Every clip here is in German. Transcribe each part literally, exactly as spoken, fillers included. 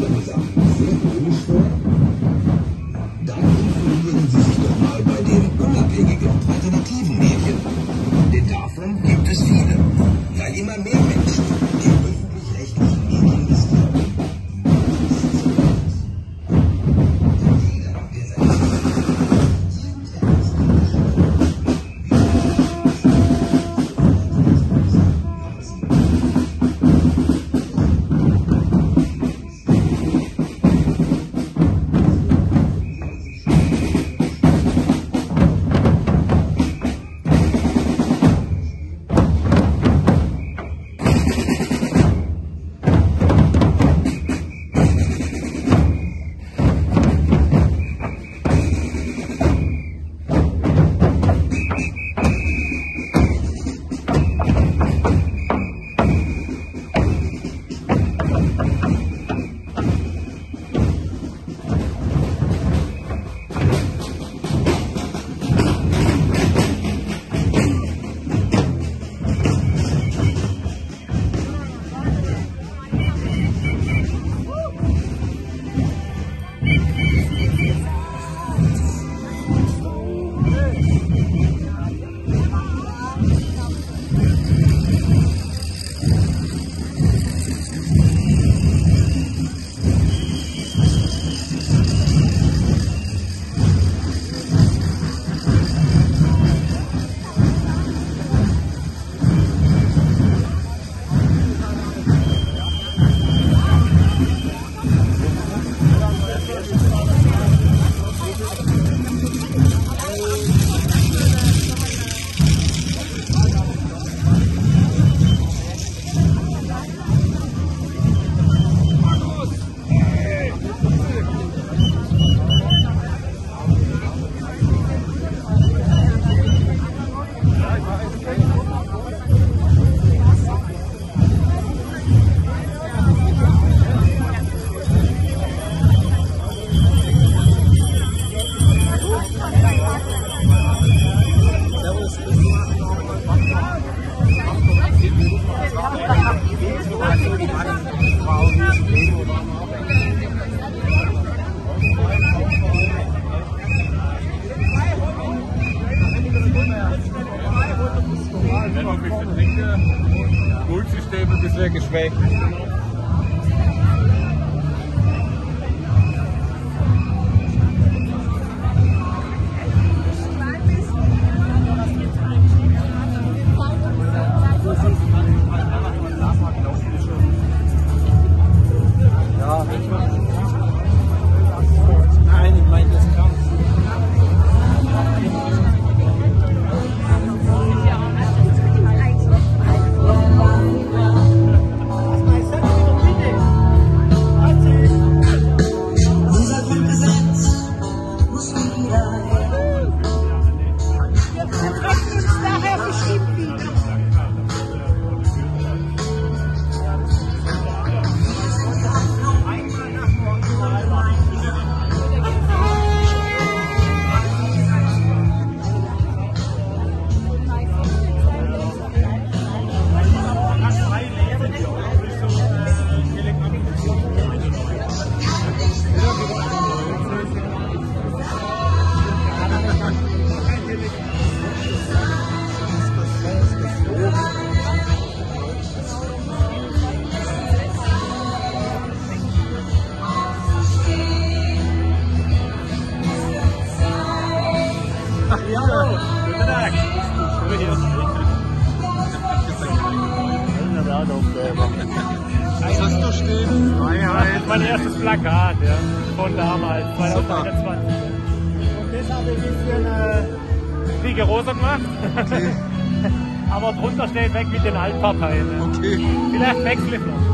andere Sachen sehr komisch vor? Dann informieren Sie sich doch mal bei den unabhängigen alternativen Medien. Denn davon gibt es viele, weil immer mehr Menschen den öffentlich-rechtlichen Medien misstrauen. Jeder, der seine Multisystem ein bisschen geschwächt. Ja, nein, ich meine das kann. Was hast du stehen? Freiheit. Das ist mein erstes Plakat, ja, von damals, zwanzig einundzwanzig. Und das habe ich ein bisschen äh, rigoroser gemacht. Okay. Aber drunter steht weg mit den Altparteien. Ja. Okay. Vielleicht wechsle ich noch.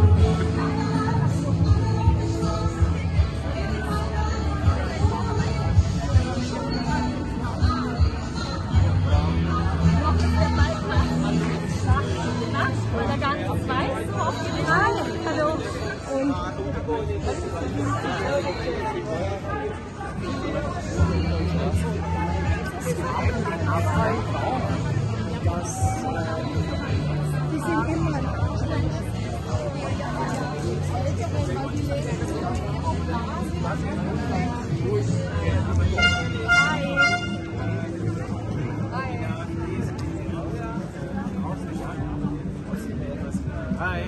Die sind immer Hi.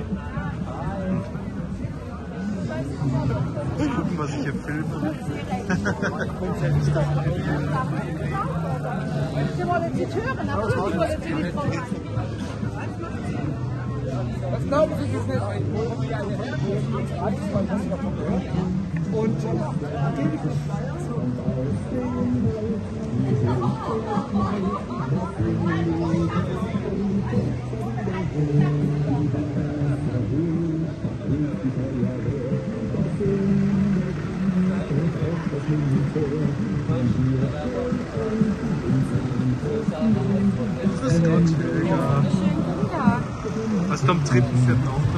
Gucken, was ich hier filme. Sie wollen Sie hören, natürlich wollen Sie nicht voran. Was glauben Sie, ist nicht ein und Grüß Gott, Helga. Was kommt am dritten Vierten auf?